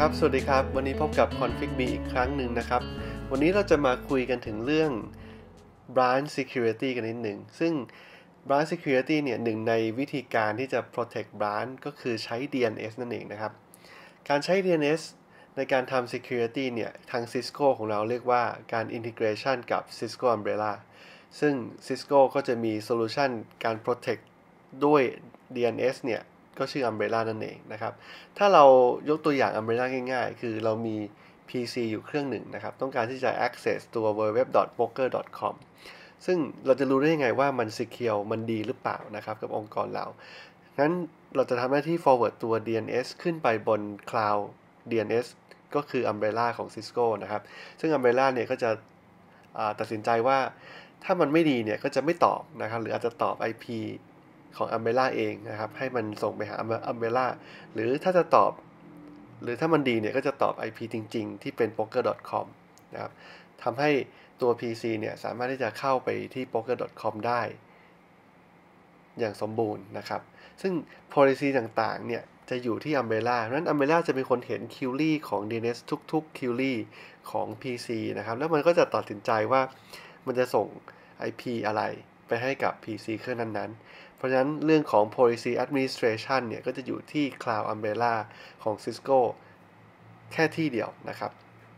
ครับสวัสดีครับวันนี้พบกับ Config Me อีกครั้งหนึ่งนะครับวันนี้เราจะมาคุยกันถึงเรื่อง Branch Security กันนิดหนึ่งซึ่ง Branch Security เนี่ยหนึ่งในวิธีการที่จะ Protect Branch ก็คือใช้ DNS นั่นเองนะครับการใช้ DNS ในการทำ Security เนี่ยทาง Cisco ของเราเรียกว่าการ Integration กับ Cisco Umbrella ซึ่ง Cisco ก็จะมี Solution การ Protect ด้วย DNS เนี่ยก็ชื่อ Umbrella นั่นเองนะครับถ้าเรายกตัวอย่าง Umbrella ง่ายๆคือเรามี PC อยู่เครื่องหนึ่งนะครับต้องการที่จะ access ตัว www.poker.com ซึ่งเราจะรู้ได้ยังไงว่ามัน secure มันดีหรือเปล่านะครับกับองค์กรเรางั้นเราจะทำหน้าที่ forward ตัว DNS ขึ้นไปบน Cloud DNS ก็คือ Umbrella ของ Cisco นะครับซึ่ง Umbrella เนี่ยก็จะตัดสินใจว่าถ้ามันไม่ดีเนี่ยก็จะไม่ตอบนะครับหรืออาจจะตอบ IP ของ Umbrella เองนะครับให้มันส่งไปหา Umbrella หรือถ้าจะตอบหรือถ้ามันดีเนี่ยก็จะตอบ IP จริงๆที่เป็น poker.com นะครับทำให้ตัว PC เนี่ยสามารถที่จะเข้าไปที่ poker.com ได้อย่างสมบูรณ์นะครับซึ่ง policy ต่างๆเนี่ยจะอยู่ที่ Umbrella เพราะฉะนั้น Umbrella จะเป็นคนเห็น query ของ DNS ทุกๆ query ของ PC นะครับแล้วมันก็จะตัดสินใจว่ามันจะส่ง IP อะไรไปให้กับ PC เครื่องนั้นๆเพราะฉะนั้นเรื่องของ policy administration เนี่ยก็จะอยู่ที่ Cloud Umbrella ของ Cisco แค่ที่เดียวนะครับ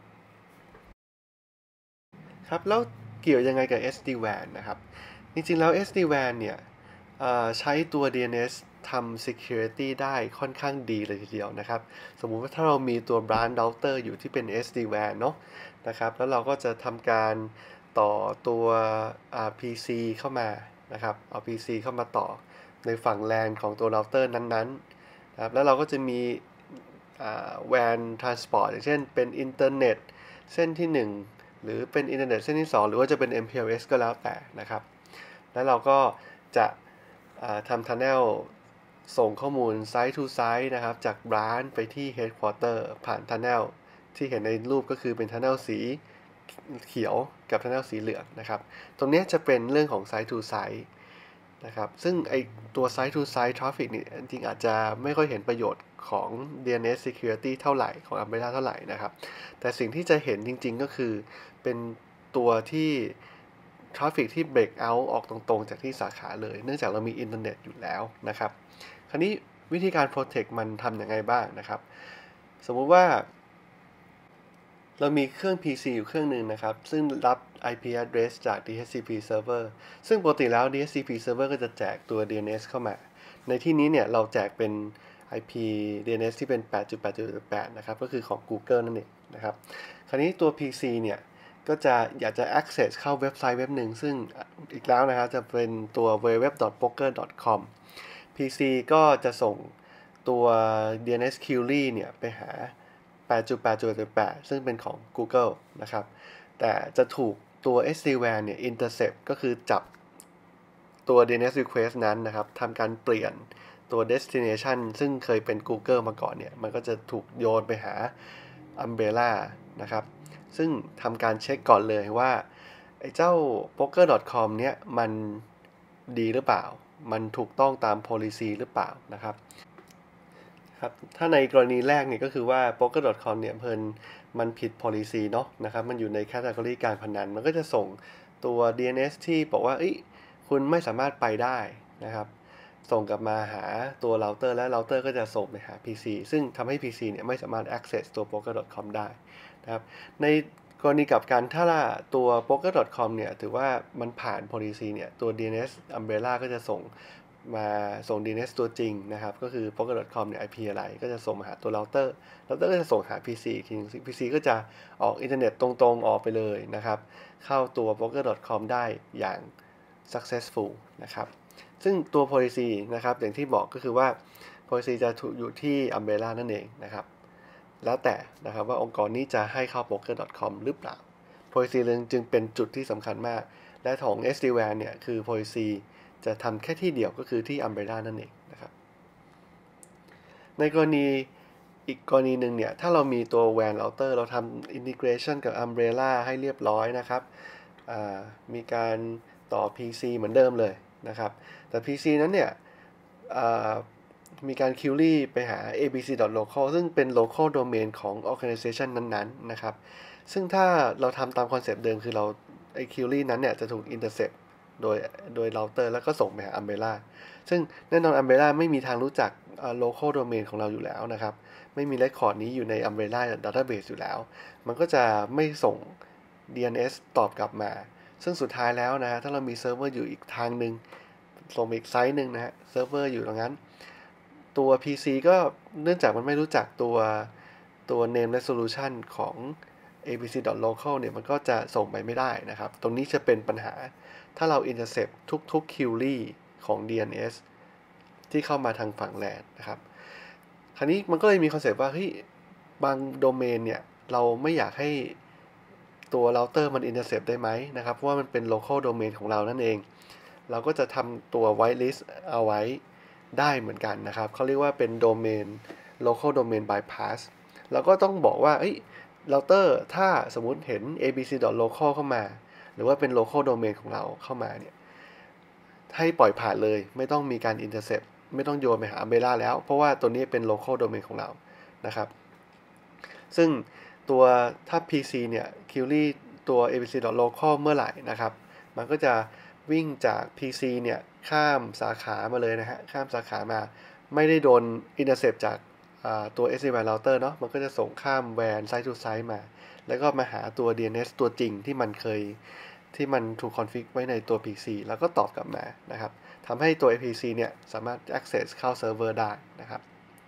ครับแล้วเกี่ยวยังไงกับ SD-WAN นะครับจริงๆแล้ว SD-WAN เนี่ยใช้ตัว DNS ทำ security ได้ค่อนข้างดีเลยทีเดียวนะครับสมมุติว่าถ้าเรามีตัว branch router อยู่ที่เป็น SD-WAN เนาะนะครับแล้วเราก็จะทำการต่อตัว PC เข้ามานะครับเอา PC เข้ามาต่อในฝั่ง LAN ของตัว router นั้นๆนะครับแล้วเราก็จะมีWAN transport อย่างเช่นเป็นอินเทอร์เน็ตเส้นที่1หรือเป็นอินเทอร์เน็ตเส้นที่2หรือว่าจะเป็น MPLS ก็แล้วแต่นะครับแล้วเราก็จะทำ Tunnel ส่งข้อมูล Site to Site นะครับจาก Branch ไปที่ Headquarter ผ่าน Tunnel ที่เห็นในรูปก็คือเป็น Tunnel สีเขียวกับ Tunnel สีเหลืองนะครับตรงนี้จะเป็นเรื่องของ Site to Site นะครับซึ่งไอตัว Site to Site Traffic นี่จริงๆอาจจะไม่ค่อยเห็นประโยชน์ของ DNS Security เท่าไหร่ของ Umbrella เท่าไหร่นะครับแต่สิ่งที่จะเห็นจริงๆก็คือเป็นตัวที่ Traffic ที่ break out ออกตรงๆจากที่สาขาเลยเนื่องจากเรามีอินเทอร์เน็ตอยู่แล้วนะครับคราวนี้วิธีการ protect มันทำยังไงบ้างนะครับสมมุติว่าเรามีเครื่อง PC อยู่เครื่องหนึ่งนะครับซึ่งรับ IP address จาก DHCP server ซึ่งปกติแล้ว DHCP server ก็จะแจกตัว DNS เข้ามาในที่นี้เนี่ยเราแจกเป็น IP DNS ที่เป็น 8.8.8 นะครับก็คือของ Google นั่นเองนะครับคราวนี้ตัว PC เนี่ยก็จะอยากจะ access เข้าเว็บไซต์เว็บหนึ่งซึ่งอีกแล้วนะครับจะเป็นตัว www.poker.com PC ก็จะส่งตัว DNS query เนี่ยไปหา 8.8.8 ซึ่งเป็นของ Google นะครับแต่จะถูกตัว SD-WAN เนี่ย intercept ก็คือจับตัว DNS request นั้นนะครับทำการเปลี่ยนตัว destination ซึ่งเคยเป็น Google มาก่อนเนี่ยมันก็จะถูกโยนไปหา Umbrella นะครับซึ่งทำการเช็คก่อนเลยว่าไอ้เจ้า poker.com เนี่ยมันดีหรือเปล่ามันถูกต้องตาม policy หรือเปล่านะครับครับถ้าในกรณีแรกเนี่ยก็คือว่า poker.com เนี่ยมันผิด policy เนาะนะครับมันอยู่ใน category การพนันมันก็จะส่งตัว DNS ที่บอกว่าคุณไม่สามารถไปได้นะครับส่งกลับมาหาตัว router และ router ก็จะส่งไปหา PC ซึ่งทำให้ PC เนี่ยไม่สามารถ access ตัว poker.com ได้นะครับในกรณีกับการถ้าตัว poker.com เนี่ยถือว่ามันผ่าน policy เนี่ยตัว DNS Umbrella ก็จะส่ง DNS ตัวจริงนะครับก็คือ poker.com เนี่ย IP อะไรก็จะส่งมาหาตัว router ก็จะส่งหา PC อีกทีนึง PC ก็จะออกอินเทอร์เน็ตตรงๆออกไปเลยนะครับเข้าตัว poker.com ได้อย่าง successful นะครับซึ่งตัว policy นะครับอย่างที่บอกก็คือว่า policy จะถูกอยู่ที่ Umbrella นั่นเองนะครับแล้วแต่นะครับว่าองค์กรนี้จะให้เข้า poker.com หรือเปล่า policy จึงเป็นจุดที่สำคัญมากและของ SD-WAN เนี่ยคือ policy จะทำแค่ที่เดียวก็คือที่ Umbrella นั่นเองนะครับในกรณีอีกกรณีหนึ่งเนี่ยถ้าเรามีตัว WAN router เราทำ integration กับ Umbrella ให้เรียบร้อยนะครับมีการต่อ PC เหมือนเดิมเลยนะครับแต่ PC นั้นเนี่ยมีการ query ไปหา abc.local ซึ่งเป็น local domain ของ organization นั้นๆนะครับซึ่งถ้าเราทำตามคอนเซปต์เดิมคือเราไอ้ query นั้นเนี่ยจะถูก intercept โดย router แล้วก็ส่งไปหา Umbrella ซึ่งแน่นอน Umbrella ไม่มีทางรู้จักlocal domain ของเราอยู่แล้วนะครับไม่มี record นี้อยู่ใน Umbrella database อยู่แล้วมันก็จะไม่ส่ง DNS ตอบกลับมาซึ่งสุดท้ายแล้วนะถ้าเรามีเซิร์ฟเวอร์อยู่อีกทางนึงส่งอีกไซต์นึงนะฮะเซิร์ฟเวอร์อยู่ตรงนั้นตัว PC ก็เนื่องจากมันไม่รู้จักตัว name resolution ของ abc.local เนี่ยมันก็จะส่งไปไม่ได้นะครับตรงนี้จะเป็นปัญหาถ้าเรา intercept ทุก query ของ DNS ที่เข้ามาทางฝั่ง LAN นะครับคราวนี้มันก็เลยมีคอนเซปต์ว่าเฮ้ยบางโดเมนเนี่ยเราไม่อยากให้ตัว router มัน intercept ได้ไหมนะครับเพราะว่ามันเป็น local domain ของเรานั่นเองเราก็จะทำตัว whitelist เอาไว้ได้เหมือนกันนะครับเขาเรียกว่าเป็น domain local domain bypass เราก็ต้องบอกว่าrouter ถ้าสมมุติเห็น abc.local เข้ามาหรือว่าเป็น local domain ของเราเข้ามาเนี่ยให้ปล่อยผ่านเลยไม่ต้องมีการ intercept ไม่ต้องโยนไปหา Umbrella แล้วเพราะว่าตัวนี้เป็น local domain ของเรานะครับซึ่งตัวถ้า PC เนี่ย query ตัว abc.local เมื่อไหร่นะครับมันก็จะวิ่งจาก PC เนี่ยข้ามสาขามาเลยนะฮะข้ามสาขามาไม่ได้โดน intercept จากตัว SD-WAN router เนาะมันก็จะส่งข้าม WAN site to site มาแล้วก็มาหาตัว DNS ตัวจริงที่มันถูก config ไว้ในตัว PC แล้วก็ตอบกลับมานะครับทำให้ตัว PC เนี่ยสามารถ access เข้าเซิร์ฟเวอร์ได้นะครับ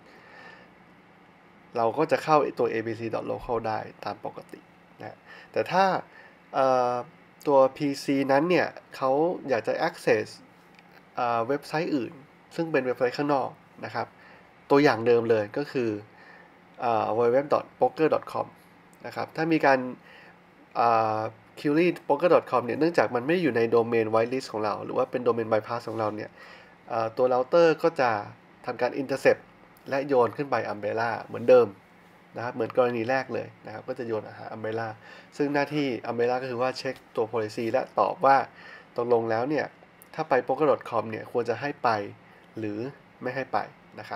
เราก็จะเข้าตัว abc.local ได้ตามปกตินะแต่ถ้าตัว PC นั้นเนี่ยเขาอยากจะ access เว็บไซต์อื่นซึ่งเป็นเว็บไซต์ข้างนอกนะครับตัวอย่างเดิมเลยก็คือwww.poker.com นะครับถ้ามีการquery poker.com เนี่ยเนื่องจากมันไม่อยู่ในโดเมน whitelist ของเราหรือว่าเป็นโดเมน bypass ของเราเนี่ยตัว router ก็จะทำการ intercept และโยนขึ้นไป Umbrella เหมือนเดิมนะครับเหมือนกรณีแรกเลยนะครับก็จะโยนหา Umbrella ซึ่งหน้าที่ Umbrella ก็คือว่าเช็คตัว policy และตอบว่าตกลงแล้วเนี่ยถ้าไป poker.com เนี่ยควรจะให้ไปหรือไม่ให้ไปนะครับ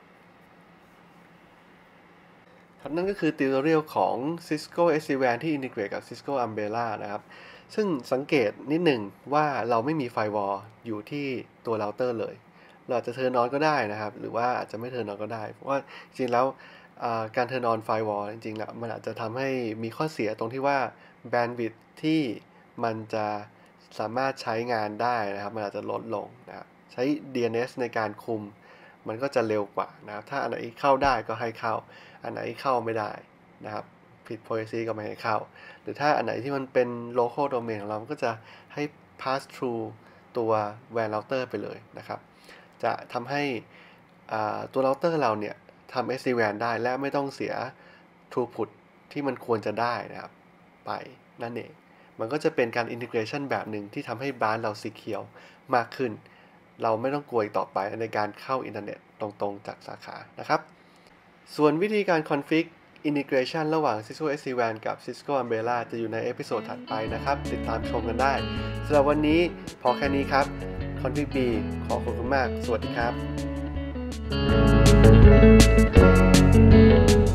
ครับนั่นก็คือ tutorial ของ Cisco SDWAN ที่ integrate กับ Cisco Umbrella นะครับซึ่งสังเกตนิดหนึ่งว่าเราไม่มี firewall อยู่ที่ตัว router เลยเราอาจจะ turn on ก็ได้นะครับหรือว่าอาจจะไม่ turn on ก็ได้เพราะว่าจริงๆแล้วการ turn on firewall จริงๆแล้วมันอาจจะทำให้มีข้อเสียตรงที่ว่า bandwidth ที่มันจะสามารถใช้งานได้นะครับมันอาจจะลดลงนะครับใช้ DNS ในการคุมมันก็จะเร็วกว่านะครับถ้าอันไหนเข้าได้ก็ให้เข้าอันไหนเข้าไม่ได้นะครับผิด policy ก็ไม่ให้เข้าหรือถ้าอันไหนที่มันเป็น local domain ของเราก็จะให้ pass through ตัว WAN router ไปเลยนะครับจะทำให้ตัว router เราเนี่ยทำ SD-WAN ได้และไม่ต้องเสีย throughput ที่มันควรจะได้นะครับไปนั่นเองมันก็จะเป็นการ integration แบบหนึ่งที่ทำให้บ้านเรา secure มากขึ้นเราไม่ต้องกลัวอีกต่อไปในการเข้าอินเทอร์เน็ตตรงๆจากสาขานะครับส่วนวิธีการ config integration ระหว่าง Cisco SD-WAN กับ Cisco Umbrella จะอยู่ในเอพิโซดถัดไปนะครับติดตามชมกันได้สำหรับวันนี้พอแค่นี้ครับ config B ขอบคุณมากสวัสดีครับ